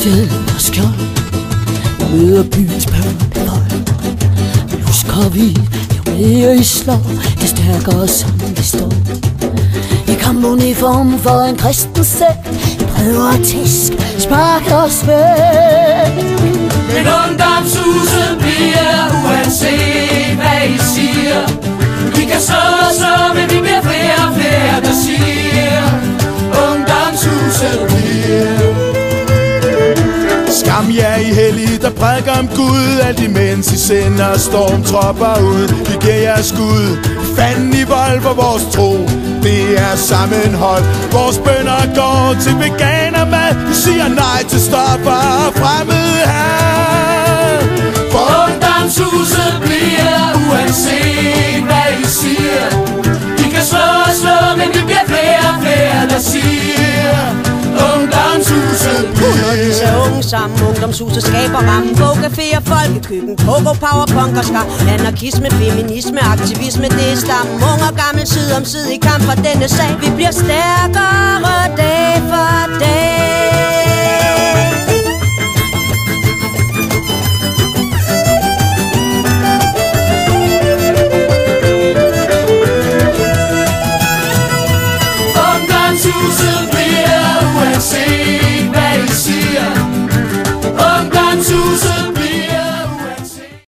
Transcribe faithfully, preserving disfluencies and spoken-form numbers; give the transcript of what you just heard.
hjelm og skjold, møder byens børn på vold. Men husker vi, jo mere I slår, det stærkere som vi står. I kampuniform for en kristen selv, I prøver at tæsk, sparke os væk. Men ungdomshuset bliver uanset hvad I siger. Vi kan slå og slå, men vi bliver flere og flere, der siger ungdomshuset bliver. Skam jer I hellige, der prædiker om Gud, alt imens I sender stormtropper ud. Vi giver jer skud, fanden i vold for vores tro, det er sammenhold. Vores bønner går til veganermad, vi siger nej til stoffer og fremmede her. For ungdomshuset bliver uanset hvad I siger. Vi kan slå og slå, men vi bliver flere og flere, der siger ungdomshuset bliver. Disse unge sammen, ungdomshuset skaber rammen. Bogcaféer, folkekøkken, pogo, power, punk og skar. Anarkisme, feminisme, aktivisme, det er stammen. Ung og gammel, side om side i kamp for denne sag. Vi bliver stærkere dag for dag.